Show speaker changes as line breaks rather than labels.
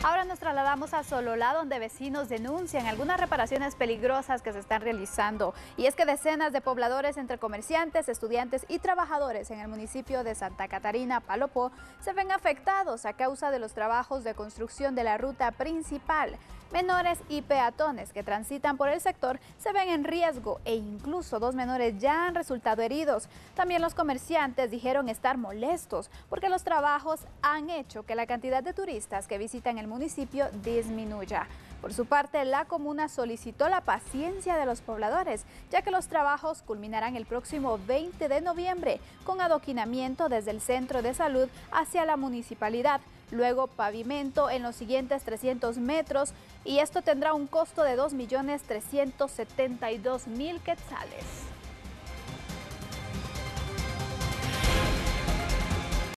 Ahora nos trasladamos a Sololá, donde vecinos denuncian algunas reparaciones peligrosas que se están realizando. Y es que decenas de pobladores entre comerciantes, estudiantes y trabajadores en el municipio de Santa Catarina, Palopó, se ven afectados a causa de los trabajos de construcción de la ruta principal. Menores y peatones que transitan por el sector se ven en riesgo e incluso 2 menores ya han resultado heridos. También los comerciantes dijeron estar molestos porque los trabajos han hecho que la cantidad de turistas que visitan el municipio disminuya. Por su parte, la comuna solicitó la paciencia de los pobladores, ya que los trabajos culminarán el próximo 20 de noviembre con adoquinamiento desde el centro de salud hacia la municipalidad. Luego pavimento en los siguientes 300 metros y esto tendrá un costo de 2.372.000 quetzales.